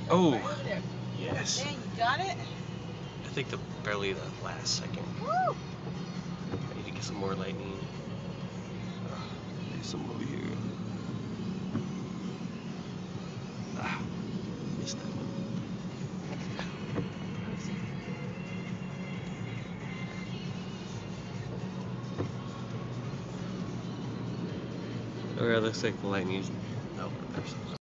Oh, Right over there. yes. Dang, you got it? I think barely the last second. Woo! I need to get some more lightning. There's some over here. Missed that one. Oh yeah, looks like the lightning's